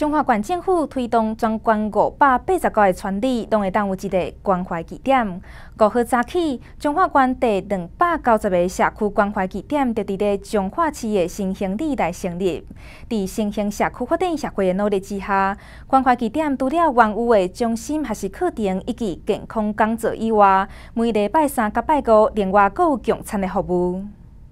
中华县政府推动全县580个的村里，拢会当有一个关怀据点。5号早起，中华县第290个社区关怀据点就伫咧彰化市的新兴里来成立。伫新兴社区发展协会的努力之下，关怀据点除了原有的中心学习课程以及健康讲座以外，每礼拜3甲拜5另外阁有供餐的服务。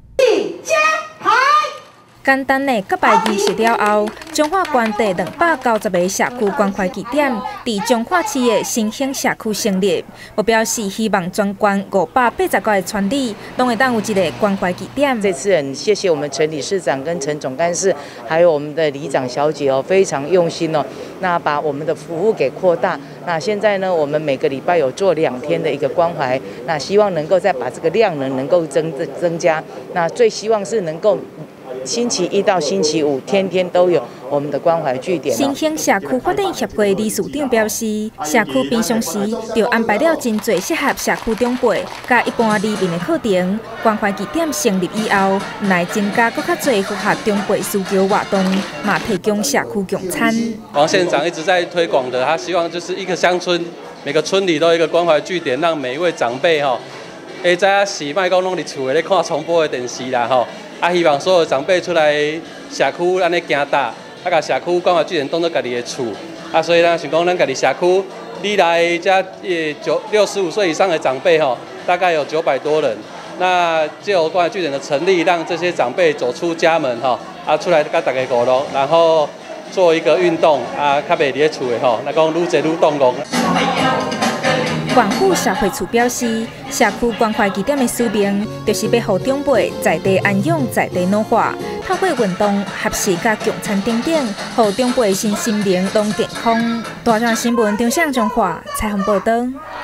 简单的甲拜仪式了后，彰化县第290个社区关怀据点伫彰化市的新兴社区成立，目标是希望全县580个村里拢会当有一个关怀据点。 这次很谢谢我们陈理事长跟陈总干事，还有我们的里长小姐哦，非常用心哦。那把我们的服务给扩大。那现在呢，我们每个礼拜有做2天的一个关怀，那希望能够再把这个量能够增加。那最希望是能够。星期1到星期5，天天都有我们的关怀据点。 新兴社区发展协会理事长表示，社区平常时就安排了真侪适合社区长辈甲一般里民的课程。关怀据点成立以后，来增加更较侪符合长辈需求活动，嘛提供社区供餐。 王县长一直在推广的，他希望就是一个乡村，每个村里都有一个关怀据点，让每一位长辈会知影是莫讲拢伫厝咧看重播的电视啦希望所有长辈出来社区安尼行踏，甲社区关怀据点当作家己的厝。所以咱想讲，咱家己社区历来这65岁以上的长辈大概有900多人。那藉由关怀据点的成立，让这些长辈走出家门出来甲大家互动，然后做一个运动较袂伫咧厝的那讲愈坐愈动工。 县府社会处表示，社区关怀据点的使命，就是要让长辈在地安养、在地老化，透过运动、合适甲共餐等等，让长辈身心灵拢健康。大专新闻张向中华采访报道。